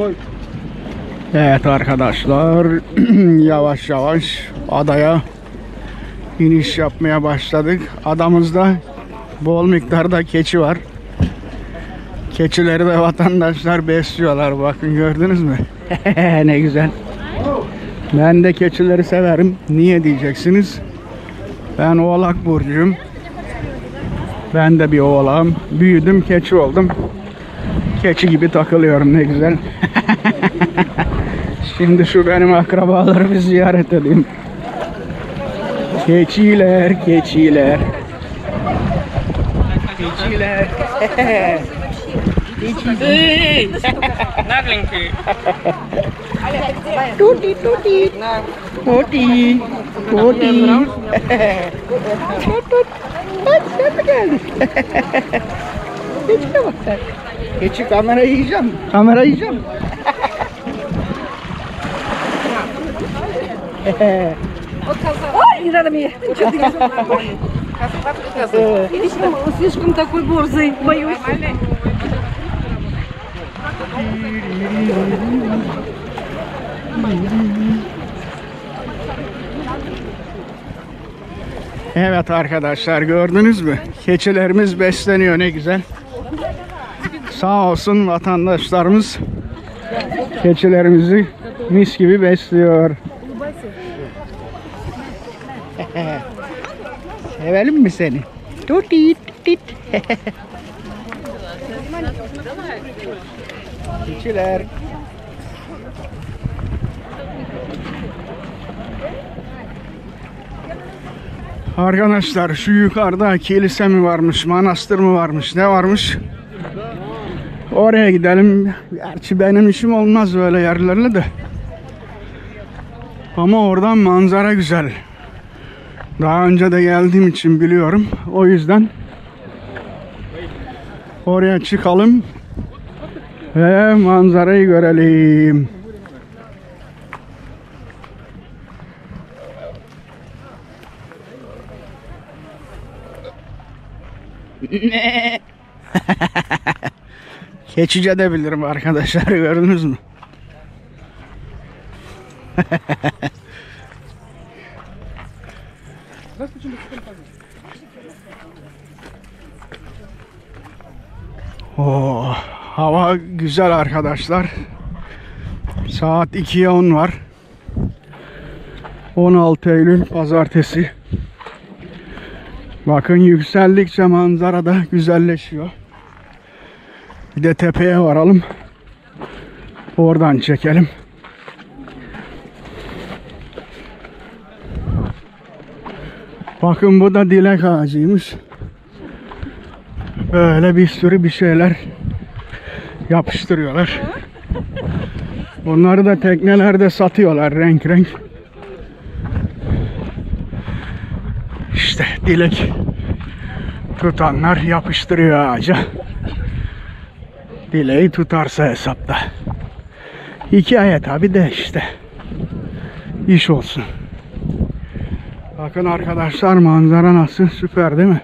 Evet arkadaşlar, yavaş yavaş adaya iniş yapmaya başladık. Adamızda bol miktarda keçi var. Keçileri de vatandaşlar besliyorlar. Bakın, gördünüz mü? Ne güzel. Ben de keçileri severim. Niye diyeceksiniz? Ben Oğlak burcuyum. Ben de bir oğlağım. Büyüdüm, keçi oldum. Keçi gibi takılıyorum, ne güzel. Şimdi şu benim akrabaları bir ziyaret edeyim. Keçiler, keçiler. Keçiler. Hey, nagling ki. Tuti, tuti. Tuti. Tuti. Tut. Sen mi geldin? Keçiye bak sen. Keçi kamerayı yiyeceğim. Kamerayı yiyeceğim. Ой, не надо мне. Что ты? Слишком такой борзый, боюсь. Evet arkadaşlar, gördünüz mü? Keçilerimiz besleniyor, ne güzel. Sağ olsun vatandaşlarımız keçilerimizi mis gibi besliyor. Sevelim mi seni? Tutit tutit. Keçiler. Arkadaşlar, şu yukarıda kilise mi varmış, manastır mı varmış, ne varmış? Oraya gidelim. Gerçi benim işim olmaz böyle yerlerle de. Ama oradan manzara güzel. Daha önce de geldiğim için biliyorum. O yüzden oraya çıkalım ve manzarayı görelim. Keçice de bilirim arkadaşlar, gördünüz mü? Oh, hava güzel arkadaşlar. Saat 2'ye 10 var. 16 Eylül Pazartesi. Bakın, yükseldikçe manzara da güzelleşiyor. Bir de tepeye varalım. Oradan çekelim. Bakın, bu da dilek ağacıymış. Böyle bir sürü bir şeyler yapıştırıyorlar. Bunları da teknelerde satıyorlar renk renk. İşte dilek tutanlar yapıştırıyor ağaca. Dileği tutarsa hesapta. Hikaye tabi de işte. İş olsun. Bakın arkadaşlar, manzara nasıl, süper değil mi?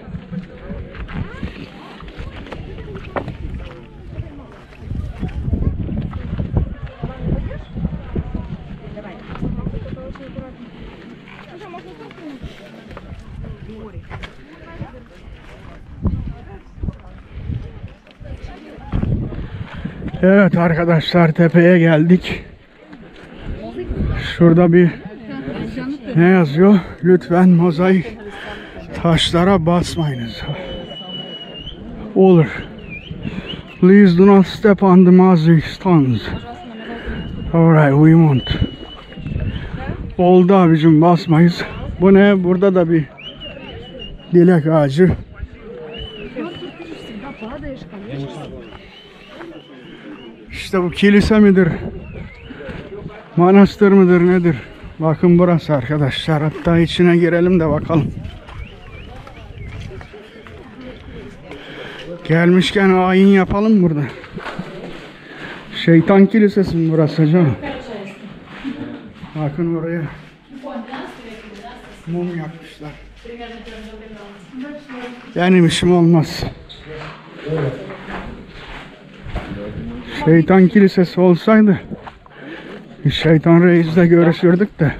Evet arkadaşlar, tepeye geldik. Şurada bir ne yazıyor? Lütfen mozaik taşlara basmayınız. Olur. Please do not step on the mosaic stones. Alright, we won't. Oldu abicim, basmayız. Bu ne? Burada da bir dilek ağacı. İşte bu kilise midir? Manastır mıdır, nedir? Bakın burası arkadaşlar. Hatta içine girelim de bakalım. Gelmişken ayin yapalım burada. Şeytan kilisesi mi burası canım? Bakın oraya mum yakmışlar. Benim işim olmaz. Şeytan kilisesi olsaydı Şeytan Reis'le görüşürdük de.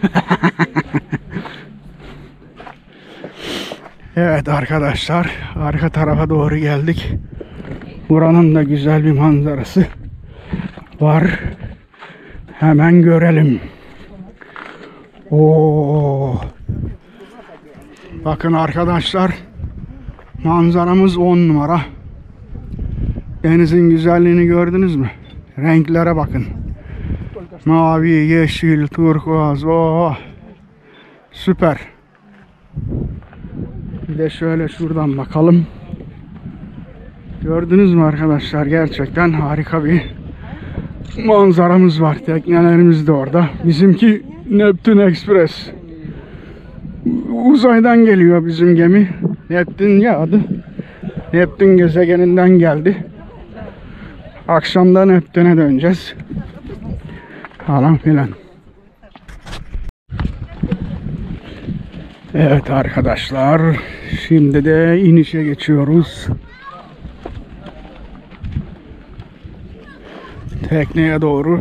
Evet arkadaşlar, arka tarafa doğru geldik. Buranın da güzel bir manzarası var. Hemen görelim. Oo. Bakın arkadaşlar, manzaramız 10 numara. Denizin güzelliğini gördünüz mü? Renklere bakın. Mavi, yeşil, turkuaz. Oh. Süper. Bir de şöyle şuradan bakalım. Gördünüz mü arkadaşlar? Gerçekten harika bir manzaramız var. Teknelerimiz de orada. Bizimki Neptune Express. Uzaydan geliyor bizim gemi. Neptün ya adı. Neptün gezegeninden geldi. Akşamdan Neptün'e döneceğiz. Falan filan. Evet arkadaşlar. Şimdi de inişe geçiyoruz. Tekneye doğru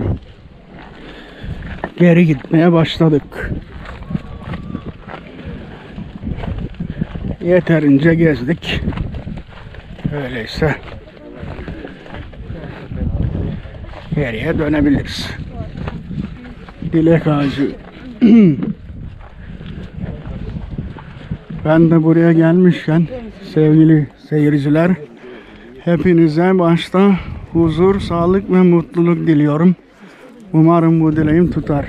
geri gitmeye başladık. Yeterince gezdik. Öyleyse geriye dönebiliriz. Dilek ağacı. Ben de buraya gelmişken sevgili seyirciler, hepinize başta huzur, sağlık ve mutluluk diliyorum. Umarım bu dileğim tutar.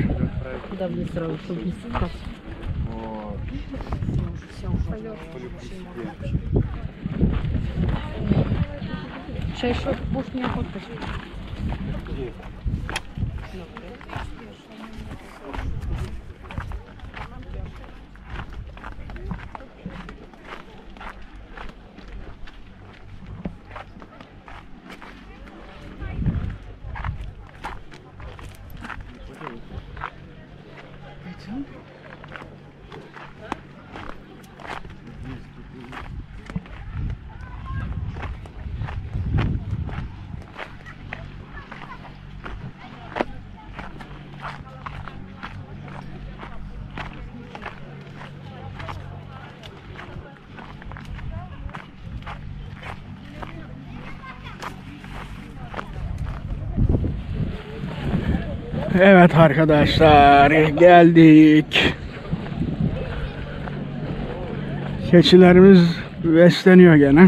Evet arkadaşlar, geldik. Keçilerimiz besleniyor gene.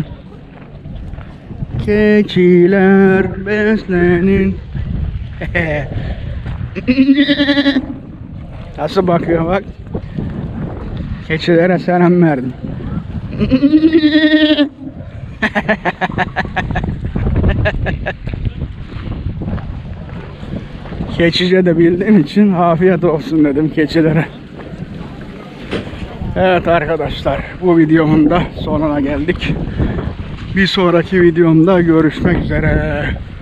Keçiler beslenin. Nasıl bakıyor bak. Keçilere selam verdim. Keçice de bildiğim için afiyet olsun dedim keçilere. Evet arkadaşlar, bu videomun da sonuna geldik. Bir sonraki videomda görüşmek üzere.